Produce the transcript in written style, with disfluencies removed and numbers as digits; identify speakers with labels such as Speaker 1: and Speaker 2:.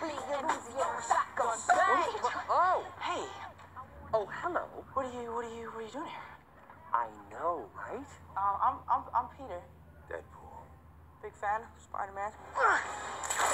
Speaker 1: Shotgun.
Speaker 2: Oh, hey. Oh, hello. What are you doing here? I know, right?
Speaker 1: I'm Peter.
Speaker 2: Deadpool.
Speaker 1: Big fan of Spider-Man.